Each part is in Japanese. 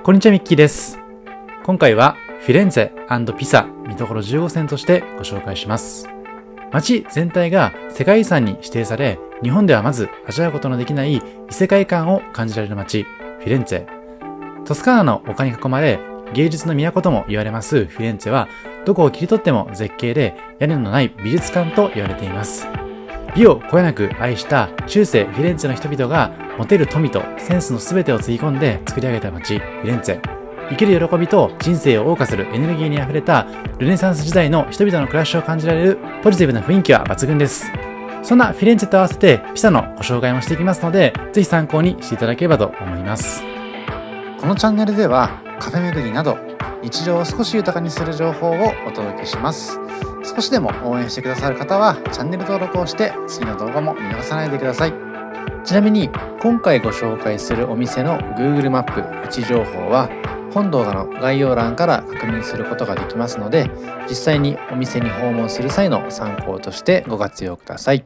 こんにちは、ミッキーです。今回はフィレンツェ&ピサ見どころ15選としてご紹介します。街全体が世界遺産に指定され、日本ではまず味わうことのできない異世界観を感じられる街、フィレンツェ。トスカーナの丘に囲まれ、芸術の都とも言われますフィレンツェは、どこを切り取っても絶景で屋根のない美術館と言われています。美をこよなく愛した中世フィレンツェの人々が持てる富とセンスの全てをつぎ込んで作り上げた街、フィレンツェ。生きる喜びと人生を謳歌するエネルギーに溢れたルネサンス時代の人々の暮らしを感じられるポジティブな雰囲気は抜群です。そんなフィレンツェと合わせてピサのご紹介もしていきますので、ぜひ参考にしていただければと思います。 このチャンネルではカフェ巡りなど日常を少し豊かにする情報をお届けします。少しでも応援してくださる方はチャンネル登録をして次の動画も見逃さないでください。ちなみに今回ご紹介するお店の Google マップ位置情報は本動画の概要欄から確認することができますので、実際にお店に訪問する際の参考としてご活用ください。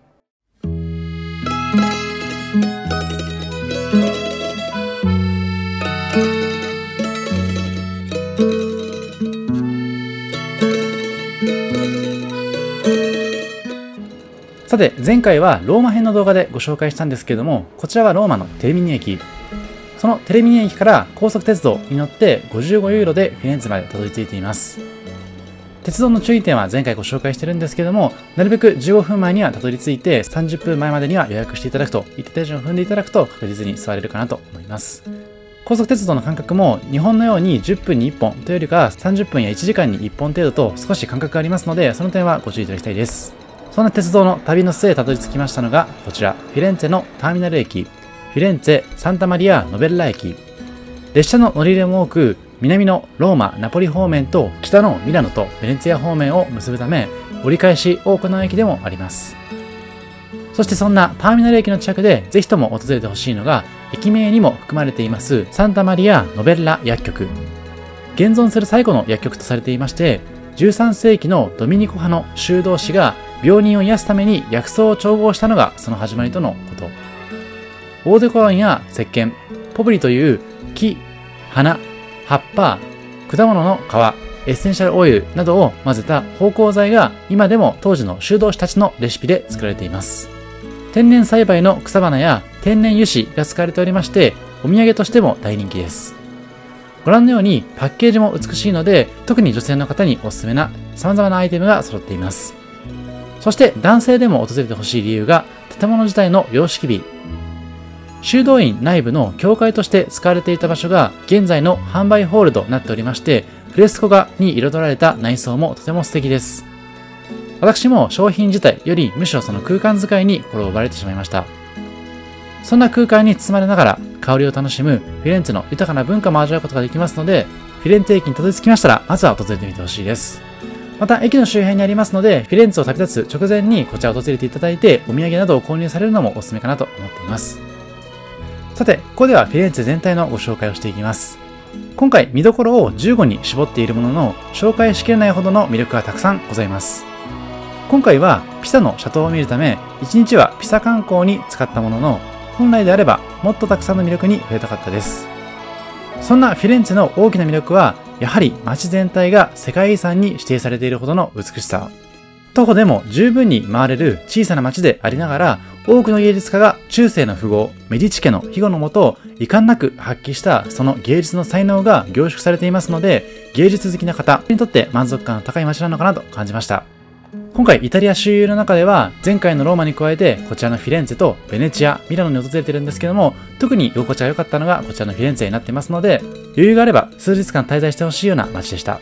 さて、前回はローマ編の動画でご紹介したんですけれども、こちらはローマのテルミニ駅。そのテルミニ駅から高速鉄道に乗って55ユーロでフィレンツェまでたどり着いています。鉄道の注意点は前回ご紹介してるんですけども、なるべく15分前にはたどり着いて30分前までには予約していただくと、一定手順を踏んでいただくと確実に座れるかなと思います。高速鉄道の間隔も日本のように10分に1本というよりか30分や1時間に1本程度と少し間隔がありますので、その点はご注意いただきたいです。そんな鉄道の旅の末たどり着きましたのがこちら、フィレンツェのターミナル駅、フィレンツェ・サンタマリア・ノベッラ駅。列車の乗り入れも多く、南のローマ・ナポリ方面と北のミラノとベネツィア方面を結ぶため、折り返し多くの駅でもあります。そしてそんなターミナル駅の近くでぜひとも訪れてほしいのが、駅名にも含まれていますサンタマリア・ノベッラ薬局。現存する最古の薬局とされていまして、13世紀のドミニコ派の修道士が病人を癒すために薬草を調合したのがその始まりとのこと。オーデコロンや石鹸、ポプリという木、花、葉っぱ、果物の皮、エッセンシャルオイルなどを混ぜた芳香剤が今でも当時の修道士たちのレシピで作られています。天然栽培の草花や天然油脂が使われておりまして、お土産としても大人気です。ご覧のようにパッケージも美しいので、特に女性の方におすすめな様々なアイテムが揃っています。そして男性でも訪れてほしい理由が建物自体の様式美。修道院内部の教会として使われていた場所が現在の販売ホールとなっておりまして、フレスコ画に彩られた内装もとても素敵です。私も商品自体よりむしろその空間使いに心を奪われてしまいました。そんな空間に包まれながら香りを楽しむフィレンツェの豊かな文化も味わうことができますので、フィレンツェ駅にたどり着きましたらまずは訪れてみてほしいです。また駅の周辺にありますので、フィレンツェを旅立つ直前にこちらを訪れていただいてお土産などを購入されるのもおすすめかなと思っています。さて、ここではフィレンツェ全体のご紹介をしていきます。今回見どころを15に絞っているものの、紹介しきれないほどの魅力がたくさんございます。今回はピサの斜塔を見るため、1日はピサ観光に使ったものの、本来であればもっとたくさんの魅力に触れたかったです。そんなフィレンツェの大きな魅力は、やはり街全体が世界遺産に指定されているほどの美しさ。徒歩でも十分に回れる小さな街でありながら、多くの芸術家が中世の富豪メディチ家の庇護のもと遺憾なく発揮したその芸術の才能が凝縮されていますので、芸術好きな方にとって満足感の高い街なのかなと感じました。今回イタリア周遊の中では前回のローマに加えてこちらのフィレンツェとベネチア、ミラノに訪れてるんですけども、特に居心地が良かったのがこちらのフィレンツェになっていますので、余裕があれば数日間滞在してほしいような街でした。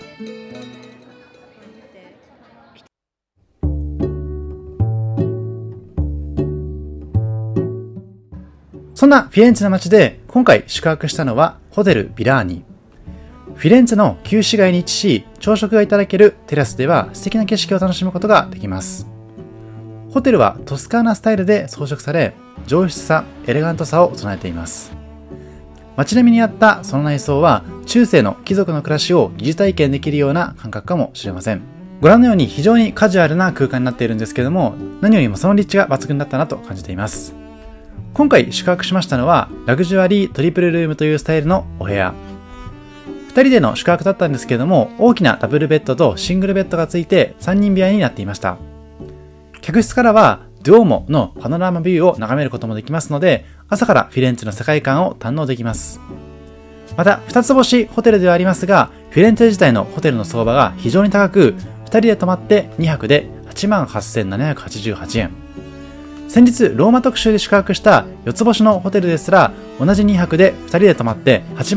そんなフィレンツェの街で今回宿泊したのはホテルビラーニ。フィレンツェの旧市街に位置し、朝食がいただけるテラスでは素敵な景色を楽しむことができます。ホテルはトスカーナスタイルで装飾され、上質さ、エレガントさを備えています。街並みにあったその内装は中世の貴族の暮らしを疑似体験できるような感覚かもしれません。ご覧のように非常にカジュアルな空間になっているんですけども、何よりもその立地が抜群だったなと感じています。今回宿泊しましたのはラグジュアリートリプルルームというスタイルのお部屋。 人での宿泊だったんですけども、大きなダブルベッドとシングルベッドがついて3人部屋になっていました。客室からはデュオモのパノラマビューを眺めることもできますので、朝からフィレンツェの世界観を堪能できます。また、2つ星ホテルではありますが、フィレンツェ自体のホテルの相場が非常に高く、2人で泊まって2泊で 88,788 円。先日、ローマ特集で宿泊した4つ星のホテルですら、同じ2泊で2人で泊まって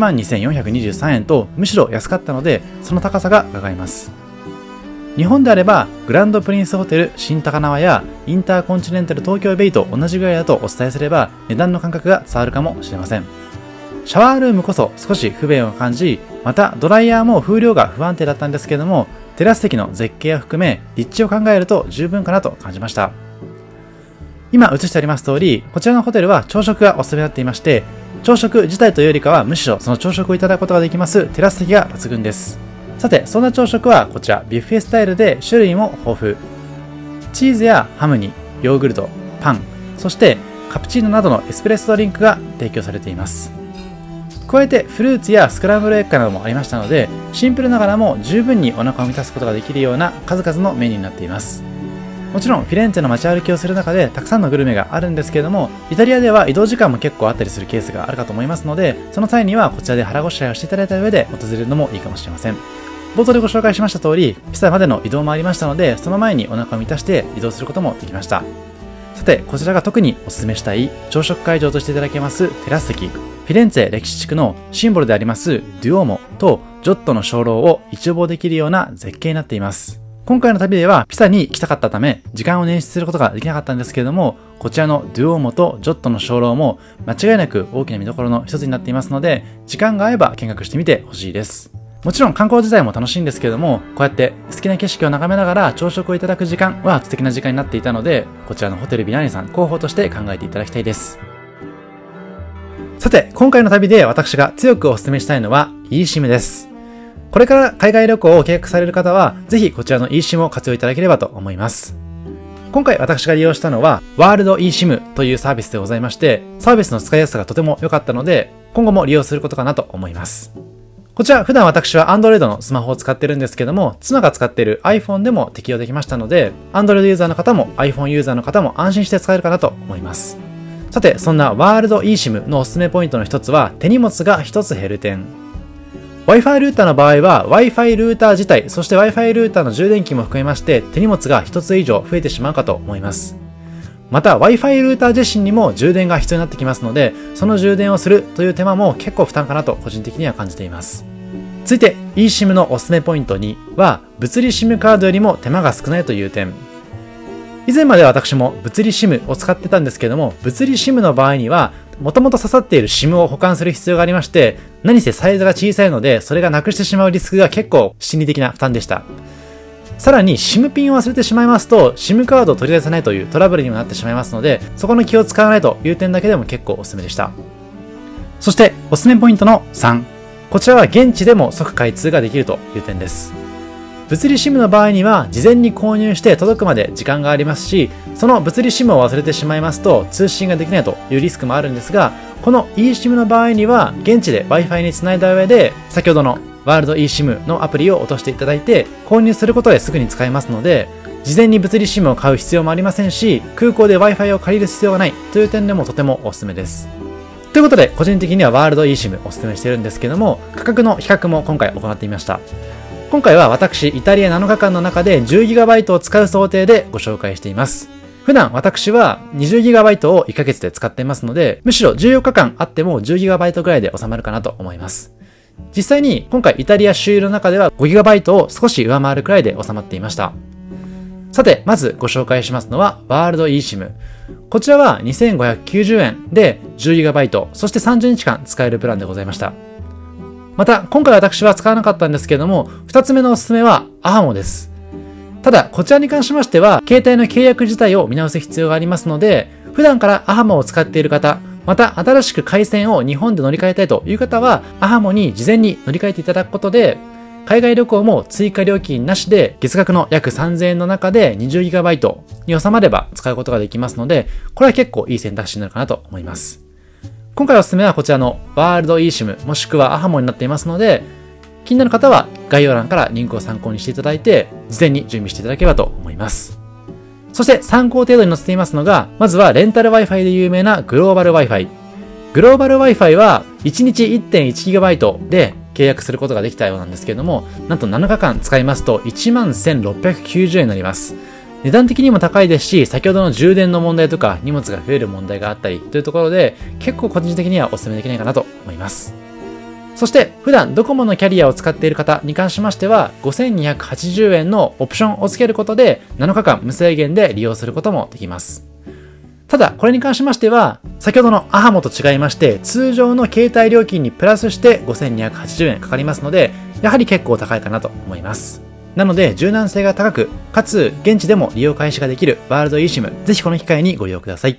82,423 円と、むしろ安かったので、その高さが伺えます。日本であれば、グランドプリンスホテル新高輪やインターコンチネンタル東京ベイと同じぐらいだとお伝えすれば、値段の感覚が伝わるかもしれません。シャワールームこそ少し不便を感じ、またドライヤーも風量が不安定だったんですけども、テラス席の絶景を含め、立地を考えると十分かなと感じました。今映してあります通り、こちらのホテルは朝食がおすすめになっていまして、朝食自体というよりかはむしろその朝食をいただくことができますテラス席が抜群です。さて、そんな朝食はこちらビュッフェスタイルで種類も豊富。チーズやハムにヨーグルト、パン、そしてカプチーノなどのエスプレッソドリンクが提供されています。加えてフルーツやスクランブルエッグなどもありましたので、シンプルながらも十分にお腹を満たすことができるような数々のメニューになっています。もちろんフィレンツェの街歩きをする中でたくさんのグルメがあるんですけれども、イタリアでは移動時間も結構あったりするケースがあるかと思いますので、その際にはこちらで腹ごしらえをしていただいた上で訪れるのもいいかもしれません。冒頭でご紹介しました通り、ピサまでの移動もありましたので、その前にお腹を満たして移動することもできました。さて、こちらが特にお勧めしたい朝食会場としていただけますテラス席。フィレンツェ歴史地区のシンボルでありますデュオーモとジョットの鐘楼を一望できるような絶景になっています。今回の旅ではピサに来たかったため、時間を捻出することができなかったんですけれども、こちらのデュオーモとジョットの鐘楼も間違いなく大きな見どころの一つになっていますので、時間が合えば見学してみてほしいです。もちろん観光自体も楽しいんですけれども、こうやって好きな景色を眺めながら朝食をいただく時間は素敵な時間になっていたので、こちらのホテルビナーニさん候補として考えていただきたいです。さて、今回の旅で私が強くお勧めしたいのは eSIM です。これから海外旅行を計画される方は、ぜひこちらの eSIM を活用いただければと思います。今回私が利用したのは、ワールド eSIM というサービスでございまして、サービスの使いやすさがとても良かったので、今後も利用することかなと思います。こちら普段私は Android のスマホを使ってるんですけども、妻が使っている iPhone でも適用できましたので、Android ユーザーの方も iPhone ユーザーの方も安心して使えるかなと思います。さて、そんなワールド eSIM のおすすめポイントの一つは、手荷物が一つ減る点。Wi-Fi ルーターの場合は Wi-Fi ルーター自体、そして Wi-Fi ルーターの充電器も含めまして手荷物が一つ以上増えてしまうかと思います。また Wi-Fi ルーター自身にも充電が必要になってきますので、その充電をするという手間も結構負担かなと個人的には感じています。続いて eSIM のおすすめポイント2は、物理 SIM カードよりも手間が少ないという点。以前までは私も物理 SIM を使ってたんですけども、物理 SIM の場合にはもともと刺さっている SIM を保管する必要がありまして、何せサイズが小さいので、それがなくしてしまうリスクが結構心理的な負担でした。さらに SIM ピンを忘れてしまいますと、SIM カードを取り出せないというトラブルにもなってしまいますので、そこの気を使わないという点だけでも結構おすすめでした。そしておすすめポイントの3。こちらは現地でも即開通ができるという点です。物理 SIM の場合には事前に購入して届くまで時間がありますし、その物理 SIM を忘れてしまいますと通信ができないというリスクもあるんですが、この eSIM の場合には現地で Wi-Fi につないだ上で、先ほどのワールド eSIM のアプリを落としていただいて購入することですぐに使えますので、事前に物理 SIM を買う必要もありませんし、空港で Wi-Fi を借りる必要がないという点でもとてもおすすめです。ということで、個人的にはワールド eSIM おすすめしてるんですけども、価格の比較も今回行ってみました。今回は私、イタリア7日間の中で 10GB を使う想定でご紹介しています。普段私は 20GB を1ヶ月で使っていますので、むしろ14日間あっても 10GB ぐらいで収まるかなと思います。実際に今回イタリア周遊の中では 5GB を少し上回るくらいで収まっていました。さて、まずご紹介しますのはワールド eSIM。こちらは2590円で 10GB、そして30日間使えるプランでございました。また、今回私は使わなかったんですけれども、2つ目のおすすめは ahamo です。ただ、こちらに関しましては、携帯の契約自体を見直す必要がありますので、普段から ahamo を使っている方、また新しく回線を日本で乗り換えたいという方は、ahamo に事前に乗り換えていただくことで、海外旅行も追加料金なしで月額の約3000円の中で 20GB に収まれば使うことができますので、これは結構いい選択肢になるかなと思います。今回おすすめはこちらのワールド eSIM もしくは ahamo になっていますので、 気になる方は概要欄からリンクを参考にしていただいて、事前に準備していただければと思います。そして参考程度に載せていますのが、まずはレンタル Wi-Fi で有名なグローバル Wi-Fi。グローバル Wi-Fi は1日 1.1GB で契約することができたようなんですけれども、なんと7日間使いますと 11,690 円になります。値段的にも高いですし、先ほどの充電の問題とか荷物が増える問題があったりというところで、結構個人的にはお勧めできないかなと思います。そして普段ドコモのキャリアを使っている方に関しましては、5280円のオプションをつけることで7日間無制限で利用することもできます。ただこれに関しましては、先ほどのアハモと違いまして、通常の携帯料金にプラスして5280円かかりますので、やはり結構高いかなと思います。なので柔軟性が高く、かつ現地でも利用開始ができるワールド eSIM、ぜひこの機会にご利用ください。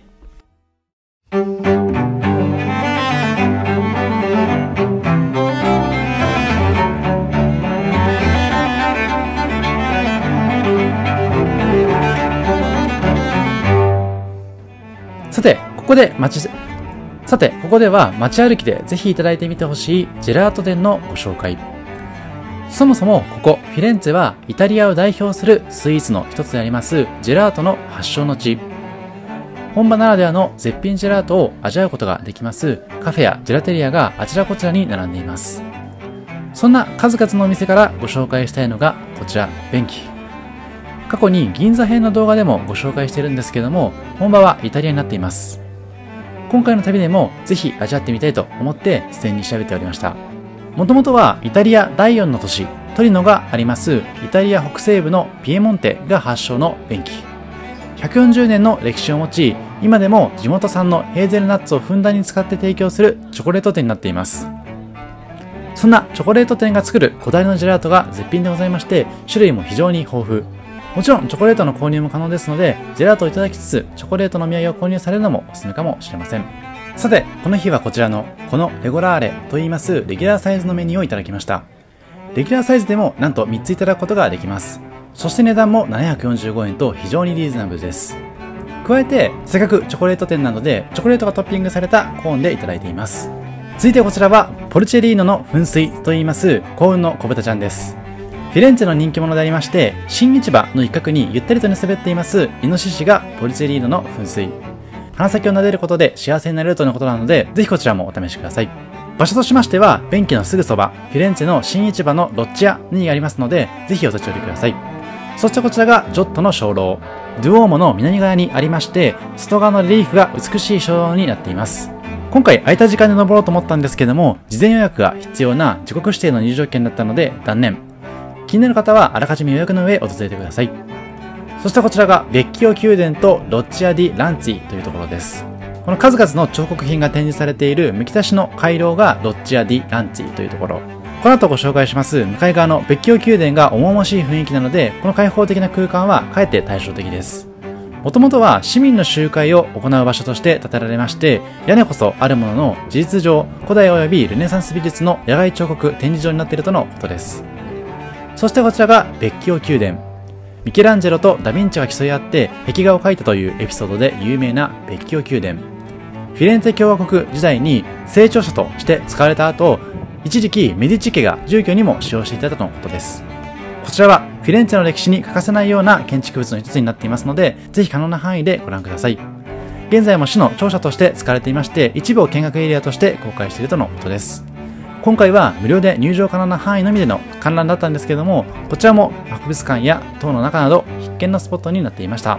さて、ここでは街歩きでぜひいただいてみてほしいジェラート店のご紹介。そもそもここフィレンツェはイタリアを代表するスイーツの一つでありますジェラートの発祥の地。本場ならではの絶品ジェラートを味わうことができますカフェやジェラテリアがあちらこちらに並んでいます。そんな数々のお店からご紹介したいのがこちら、便器。過去に銀座編の動画でもご紹介しているんですけども、本場はイタリアになっています。今回の旅でもぜひ味わってみたいと思って事前に調べておりました。もともとはイタリア第4の都市トリノがありますイタリア北西部のピエモンテが発祥の便器。140年の歴史を持ち、今でも地元産のヘーゼルナッツをふんだんに使って提供するチョコレート店になっています。そんなチョコレート店が作るこだわりのジェラートが絶品でございまして、種類も非常に豊富。もちろんチョコレートの購入も可能ですので、ジェラートをいただきつつチョコレートのお土産を購入されるのもおすすめかもしれません。さて、この日はこちらのこのレゴラーレと言いますレギュラーサイズのメニューをいただきました。レギュラーサイズでもなんと3ついただくことができます。そして値段も745円と非常にリーズナブルです。加えてせっかくチョコレート店なのでチョコレートがトッピングされたコーンでいただいています。続いてこちらはポルチェリーノの噴水と言います幸運の小豚ちゃんです。フィレンツェの人気者でありまして、新市場の一角にゆったりと寝そべっていますイノシシがポルチェリーノの噴水。鼻先を撫でることで幸せになれるとのことなので、ぜひこちらもお試しください。場所としましては、便器のすぐそば、フィレンツェの新市場のロッチアにありますので、ぜひお立ち寄りください。そしてこちらがジョットの鐘楼。ドゥオーモの南側にありまして、外側のレリーフが美しい鐘楼になっています。今回空いた時間で登ろうと思ったんですけども、事前予約が必要な自国指定の入場券だったので断念。気になる方はあらかじめ予約の上訪れてください。そしてこちらがベッキオ宮殿とロッチア・ディ・ランツィというところです。この数々の彫刻品が展示されているむき出しの回廊がロッチア・ディ・ランツィというところ。この後ご紹介します向かい側のベッキオ宮殿が重々しい雰囲気なので、この開放的な空間はかえって対照的です。もともとは市民の集会を行う場所として建てられまして、屋根こそあるものの事実上古代及びルネサンス美術の野外彫刻展示場になっているとのことです。そしてこちらがベッキオ宮殿。ミケランジェロとダヴィンチが競い合って壁画を描いたというエピソードで有名なベッキオ宮殿。フィレンツェ共和国時代に成長者として使われた後、一時期メディチ家が住居にも使用していたとのことです。こちらはフィレンツェの歴史に欠かせないような建築物の一つになっていますので、ぜひ可能な範囲でご覧ください。現在も市の庁舎として使われていまして、一部を見学エリアとして公開しているとのことです。今回は無料で入場可能な範囲のみでの観覧だったんですけども、こちらも博物館や塔の中など必見のスポットになっていました。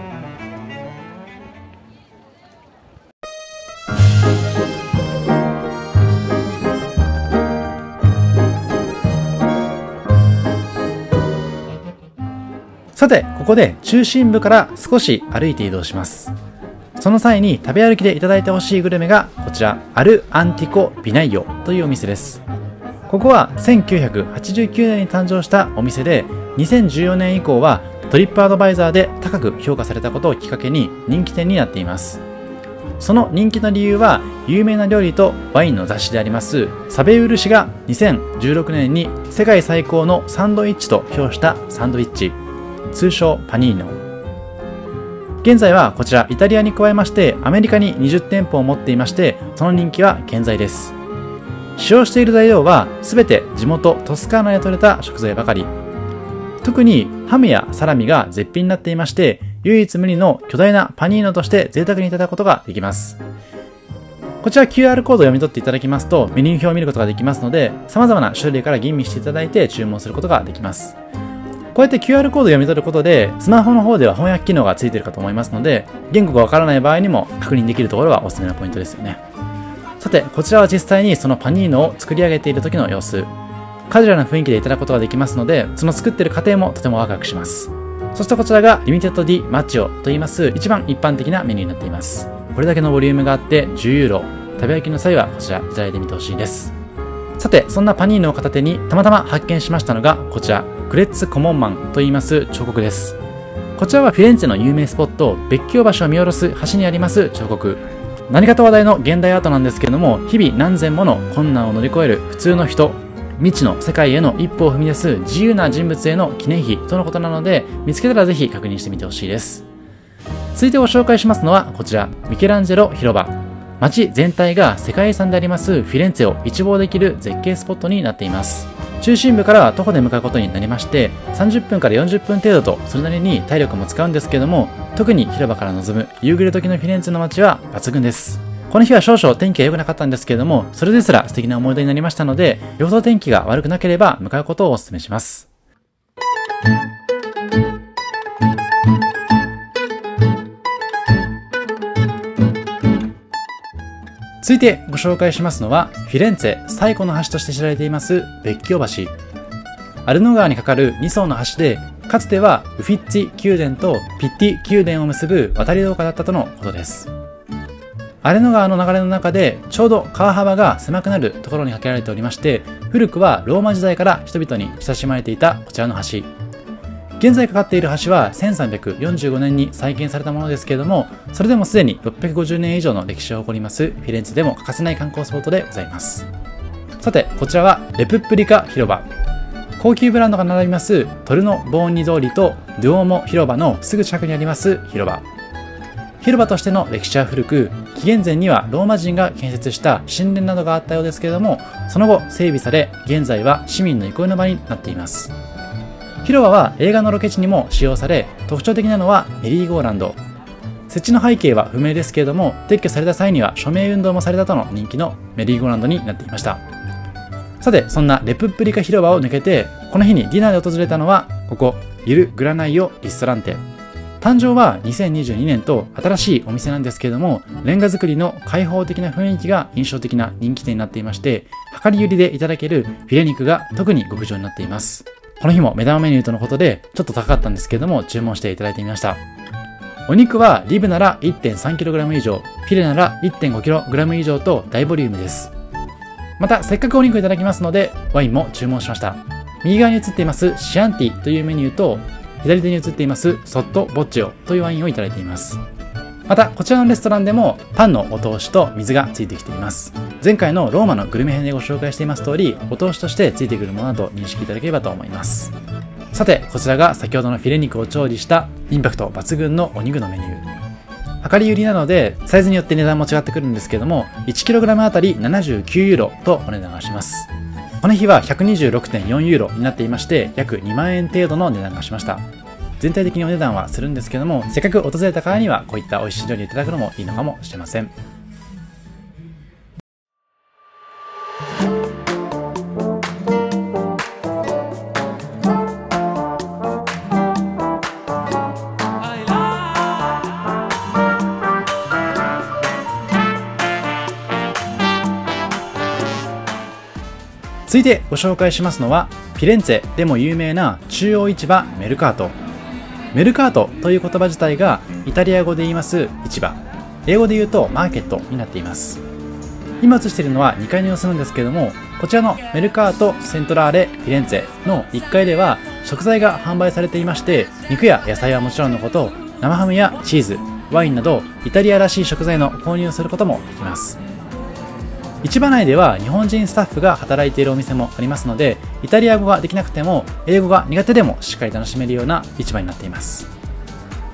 さて、ここで中心部から少し歩いて移動します。その際に食べ歩きでいただいてほしいグルメがこちら、アル・アンティコ・ビナイオというお店です。ここは1989年に誕生したお店で、2014年以降はトリップアドバイザーで高く評価されたことをきっかけに人気店になっています。その人気の理由は、有名な料理とワインの雑誌でありますサベウル氏が2016年に世界最高のサンドイッチと評したサンドイッチ、通称パニーノ。現在はこちらイタリアに加えましてアメリカに20店舗を持っていまして、その人気は健在です。 使用している材料は全て地元トスカーナで採れた食材ばかり。特にハムやサラミが絶品になっていまして、唯一無二の巨大なパニーノとして贅沢にいただくことができます。こちら QR コードを読み取っていただきますとメニュー表を見ることができますので、様々な種類から吟味していただいて注文することができます。こうやって QR コードを読み取ることで、スマホの方では翻訳機能がついているかと思いますので、言語がわからない場合にも確認できるところはおすすめなポイントですよね。さて、こちらは実際にそのパニーノを作り上げている時の様子。カジュアルな雰囲気でいただくことができますので、その作っている過程もとてもワクワクします。そしてこちらがリミテッド D マッチオと言います一番一般的なメニューになっています。これだけのボリュームがあって10ユーロ。食べ飽きの際はこちらいただいてみてほしいです。さて、そんなパニーノを片手にたまたま発見しましたのがこちら、クレッツ・コモンマンと言います彫刻です。こちらはフィレンツェの有名スポット、ベッキオ橋を見下ろす橋にあります彫刻。何かと話題の現代アートなんですけれども、日々何千もの困難を乗り越える普通の人、未知の世界への一歩を踏み出す自由な人物への記念碑とのことなので、見つけたらぜひ確認してみてほしいです。続いてご紹介しますのはこちら、ミケランジェロ広場。街全体が世界遺産でありますフィレンツェを一望できる絶景スポットになっています。中心部から徒歩で向かうことになりまして、30分から40分程度とそれなりに体力も使うんですけども、特に広場から望む夕暮れ時のフィレンツェの街は抜群です。この日は少々天気が良くなかったんですけれども、それですら素敵な思い出になりましたので、よほど天気が悪くなければ向かうことをお勧めします。続いてご紹介しますのは、フィレンツェ最古の橋として知られていますベッキオ橋。アルノ川に架かる2層の橋で、かつてはウフィッツィ宮殿とピッティ宮殿を結ぶ渡り廊下だったとのことです。アレノ川の流れの中でちょうど川幅が狭くなるところに架けられておりまして、古くはローマ時代から人々に親しまれていたこちらの橋。現在かかっている橋は1345年に再建されたものですけれども、それでもすでに650年以上の歴史を誇りますフィレンツェでも欠かせない観光スポットでございます。さて、こちらはレプップリカ広場。高級ブランドが並びますトルノ・ボーンニ通りとドゥオーモ広場のすぐ近くにあります広場。広場としての歴史は古く、紀元前にはローマ人が建設した神殿などがあったようですけれども、その後整備され、現在は市民の憩いの場になっています。広場は映画のロケ地にも使用され、特徴的なのはメリーゴーランド。設置の背景は不明ですけれども、撤去された際には署名運動もされたとの人気のメリーゴーランドになっていました。さて、そんなレプップリカ広場を抜けて、この日にディナーで訪れたのは、ここ、ユル・グラナイオ・リストランテ。誕生は2022年と新しいお店なんですけれども、レンガ造りの開放的な雰囲気が印象的な人気店になっていまして、量り売りでいただけるフィレ肉が特に極上になっています。この日も目玉メニューとのことでちょっと高かったんですけれども、注文していただいてみました。お肉はリブなら 1.3kg 以上、フィレなら 1.5kg 以上と大ボリュームです。またせっかくお肉いただきますので、ワインも注文しました。右側に映っていますシアンティというメニューと、左手に映っていますソットボッチオというワインをいただいています。またこちらのレストランでもパンのお通しと水がついてきています。前回のローマのグルメ編でご紹介しています通り、お通しとしてついてくるものだと認識いただければと思います。さて、こちらが先ほどのフィレ肉を調理したインパクト抜群のお肉のメニュー。量り売りなのでサイズによって値段も違ってくるんですけども、 1kg あたり79ユーロとお値段がします。この日は 126.4 ユーロになっていまして、約2万円程度の値段がしました。全体的にお値段はするんですけども、せっかく訪れた方にはこういった美味しい料理をいただくのもいいのかもしれません。続いてご紹介しますのは、フィレンツェでも有名な中央市場メルカート。メルカートという言葉自体がイタリア語で言います市場、英語で言うとマーケットになっています。今映しているのは2階の様子なんですけれども、こちらのメルカートセントラーレフィレンツェの1階では食材が販売されていまして、肉や野菜はもちろんのこと、生ハムやチーズ、ワインなどイタリアらしい食材の購入をすることもできます。市場内では日本人スタッフが働いているお店もありますので、イタリア語ができなくても英語が苦手でもしっかり楽しめるような市場になっています。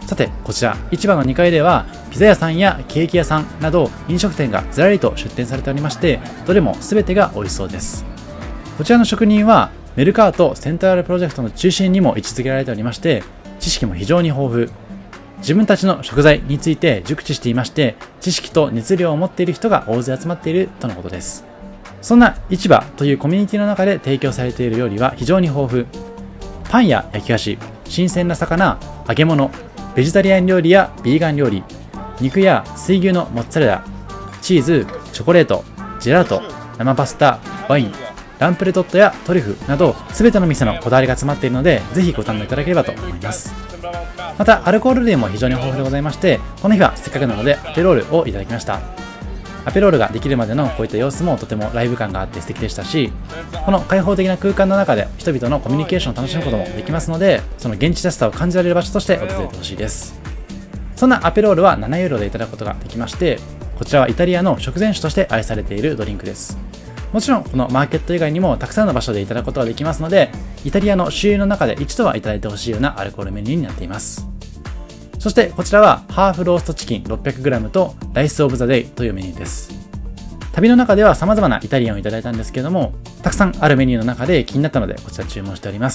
さて、こちら、市場の2階では、ピザ屋さんやケーキ屋さんなど飲食店がずらりと出店されておりまして、どれも全てが美味しそうです。こちらの職人は、メルカートセントラルプロジェクトの中心にも位置づけられておりまして、知識も非常に豊富。自分たちの食材について熟知していまして、知識と熱量を持っている人が大勢集まっているとのことです。そんな市場というコミュニティの中で提供されている料理は非常に豊富。パンや焼き菓子、新鮮な魚、揚げ物、ベジタリアン料理やビーガン料理、肉や水牛のモッツァレラ、チーズ、チョコレート、ジェラート、生パスタ、ワイン、ランプレトットやトリュフなど全ての店のこだわりが詰まっているので、ぜひご堪能いただければと思います。またアルコール類も非常に豊富でございまして、この日はせっかくなのでアペロールをいただきました。アペロールができるまでのこういった様子もとてもライブ感があって素敵でしたし、この開放的な空間の中で人々のコミュニケーションを楽しむこともできますので、その現地らしさを感じられる場所として訪れてほしいです。そんなアペロールは7ユーロでいただくことができまして、こちらはイタリアの食前酒として愛されているドリンクです。もちろんこのマーケット以外にもたくさんの場所でいただくことができますので、イタリアの周遊の中で一度はいただいてほしいようなアルコールメニューになっています。そしてこちらはハーフローストチキン 600g とライスオブザデイというメニューです。旅の中では様々なイタリアンをいただいたんですけども、たくさんあるメニューの中で気になったのでこちら注文しております。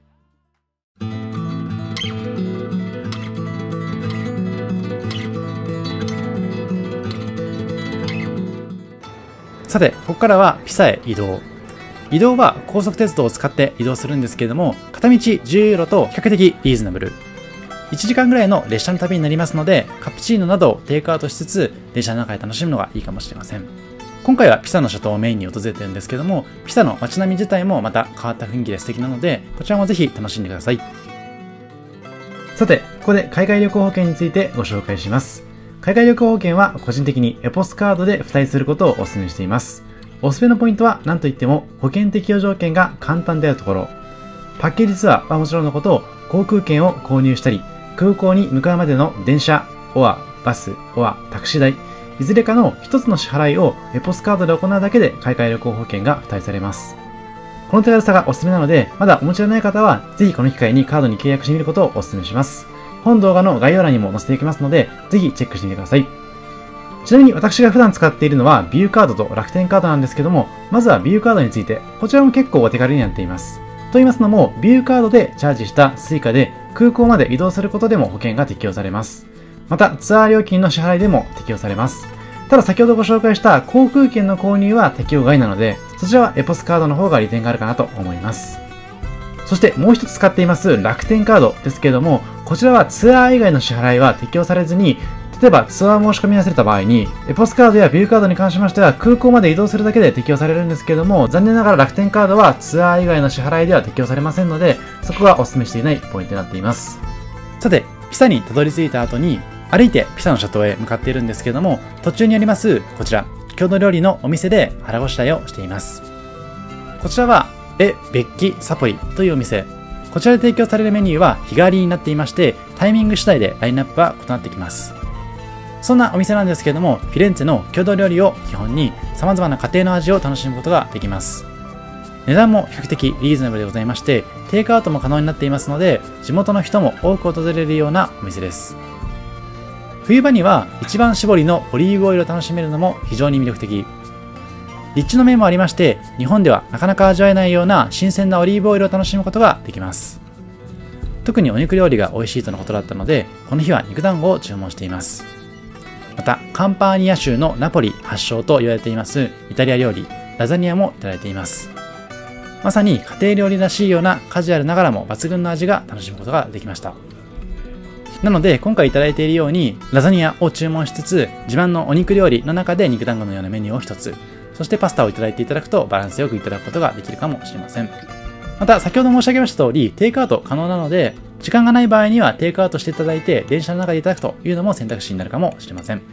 さて、ここからはピサへ移動。移動は高速鉄道を使って移動するんですけれども、片道10ユーロと比較的リーズナブル。1時間ぐらいの列車の旅になりますので、カプチーノなどをテイクアウトしつつ、電車の中で楽しむのがいいかもしれません。今回はピサの斜塔をメインに訪れてるんですけども、ピサの街並み自体もまた変わった雰囲気で素敵なので、こちらもぜひ楽しんでください。さて、ここで海外旅行保険についてご紹介します。海外旅行保険は個人的にエポスカードで付帯することをお勧めしています。おすすめのポイントは何といっても保険適用条件が簡単であるところ。パッケージツアーはもちろんのこと、航空券を購入したり、空港に向かうまでの電車、バス、タクシー代、いずれかの一つの支払いをエポスカードで行うだけで海外旅行保険が付帯されます。この手軽さがおすすめなので、まだお持ちでない方は、ぜひこの機会にカードに契約してみることをお勧めします。本動画の概要欄にも載せていきますので、ぜひチェックしてみてください。ちなみに私が普段使っているのはビューカードと楽天カードなんですけども、まずはビューカードについて、こちらも結構お手軽になっています。と言いますのも、ビューカードでチャージしたスイカで空港まで移動することでも保険が適用されます。また、ツアー料金の支払いでも適用されます。ただ先ほどご紹介した航空券の購入は適用外なので、そちらはエポスカードの方が利点があるかなと思います。そしてもう一つ使っています楽天カードですけれども、こちらはツアー以外の支払いは適用されずに、例えばツアー申し込み忘れた場合に、エポスカードやビューカードに関しましては空港まで移動するだけで適用されるんですけれども、残念ながら楽天カードはツアー以外の支払いでは適用されませんので、そこがお勧めしていないポイントになっています。さて、ピサにたどり着いた後に、歩いてピサの斜塔へ向かっているんですけれども、途中にありますこちら、郷土料理のお店で腹ごしらえをしています。こちらはベッキサポリというお店。こちらで提供されるメニューは日替わりになっていまして、タイミング次第でラインナップは異なってきます。そんなお店なんですけれども、フィレンツェの郷土料理を基本に様々な家庭の味を楽しむことができます。値段も比較的リーズナブルでございまして、テイクアウトも可能になっていますので、地元の人も多く訪れるようなお店です。冬場には一番搾りのオリーブオイルを楽しめるのも非常に魅力的。立地の面もありまして、日本ではなかなか味わえないような新鮮なオリーブオイルを楽しむことができます。特にお肉料理が美味しいとのことだったので、この日は肉団子を注文しています。また、カンパーニア州のナポリ発祥と言われていますイタリア料理、ラザニアもいただいています。まさに家庭料理らしいようなカジュアルながらも抜群の味が楽しむことができました。なので今回いただいているようにラザニアを注文しつつ、自慢のお肉料理の中で肉団子のようなメニューを一つ、そしてパスタをいただいていただくとバランスよくいただくことができるかもしれません。また先ほど申し上げました通り、テイクアウト可能なので、時間がない場合にはテイクアウトしていただいて電車の中でいただくというのも選択肢になるかもしれません。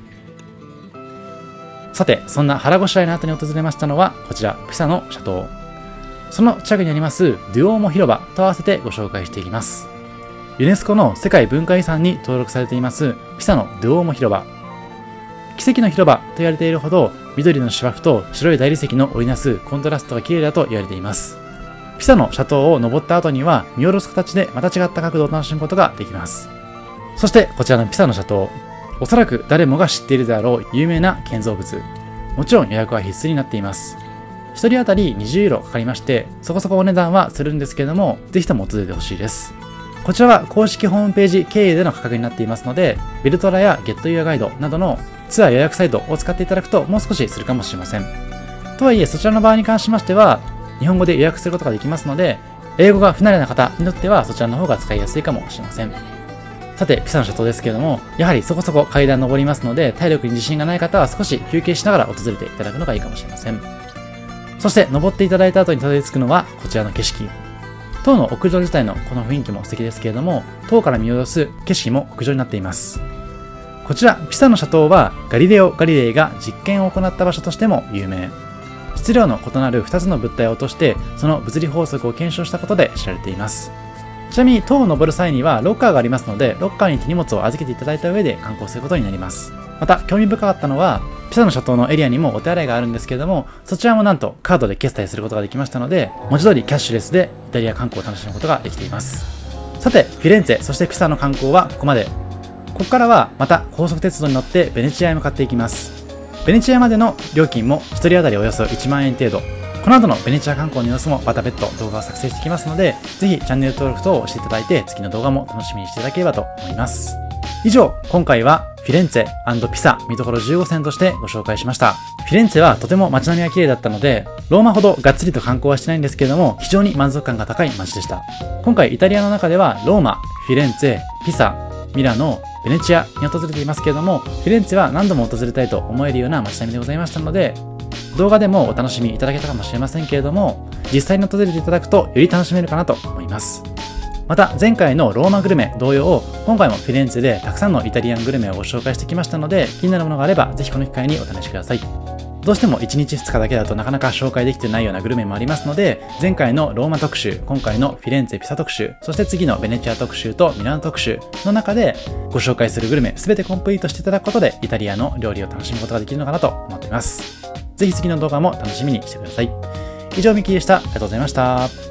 さて、そんな腹ごしらえの後に訪れましたのはこちら、ピサの斜塔。その近くにありますデュオーモ広場と合わせてご紹介していきます。ユネスコの世界文化遺産に登録されていますピサのデュオーモ広場。奇跡の広場と言われているほど、緑の芝生と白い大理石の織りなすコントラストが綺麗だと言われています。ピサの斜塔を登った後には見下ろす形でまた違った角度を楽しむことができます。 そしてこちらのピサの斜塔、おそらく誰もが知っているであろう有名な建造物。もちろん予約は必須になっています。1人当たり20ユーロかかりまして、そこそこお値段はするんですけども、ぜひとも訪れてほしいです。こちらは公式ホームページ経由での価格になっていますので、ベルトラやゲットユアガイドなどのツアー予約サイトを使っていただくともう少しするかもしれません。とはいえ、そちらの場合に関しましては、日本語で予約することができますので、英語が不慣れな方にとってはそちらの方が使いやすいかもしれません。さて、ピサの斜塔ですけれども、やはりそこそこ階段登りますので、体力に自信がない方は少し休憩しながら訪れていただくのがいいかもしれません。そして、登っていただいた後にたどり着くのはこちらの景色。塔の屋上自体のこの雰囲気も素敵ですけれども、塔から見下ろす景色も屋上になっています。こちら、ピサの斜塔はガリレオ・ガリレイが実験を行った場所としても有名。質量の異なる2つの物体を落として、その物理法則を検証したことで知られています。ちなみに塔を登る際にはロッカーがありますので、ロッカーに手荷物を預けていただいた上で観光することになります。また、興味深かったのは、ピサの斜塔のエリアにもお手洗いがあるんですけれども、そちらもなんとカードで決済することができましたので、文字通りキャッシュレスでイタリア観光を楽しむことができています。さて、フィレンツェ、そしてピサの観光はここまで。ここからはまた高速鉄道に乗ってベネチアへ向かっていきます。ベネチアまでの料金も1人当たりおよそ1万円程度。この後のベネチア観光の様子もまた別途動画を作成していきますので、ぜひチャンネル登録等をしていただいて、次の動画も楽しみにしていただければと思います。以上、今回はフィレンツェ&ピサ見どころ15選としてご紹介しました。フィレンツェはとても街並みが綺麗だったので、ローマほどがっつりと観光はしてないんですけれども、非常に満足感が高い街でした。今回イタリアの中ではローマ、フィレンツェ、ピサ、ミラノ、ベネチアに訪れていますけれども、フィレンツェは何度も訪れたいと思えるような街並みでございましたので、動画でもお楽しみいただけたかもしれませんけれども、実際に訪れていただくとより楽しめるかなと思います。また前回のローマグルメ同様、今回もフィレンツェでたくさんのイタリアングルメをご紹介してきましたので、気になるものがあればぜひこの機会にお試しください。どうしても1日2日だけだとなかなか紹介できてないようなグルメもありますので、前回のローマ特集、今回のフィレンツェピサ特集、そして次のベネチア特集とミラノ特集の中でご紹介するグルメ全てコンプリートしていただくことで、イタリアの料理を楽しむことができるのかなと思っています。ぜひ次の動画も楽しみにしてください。以上、ミッキーでした。ありがとうございました。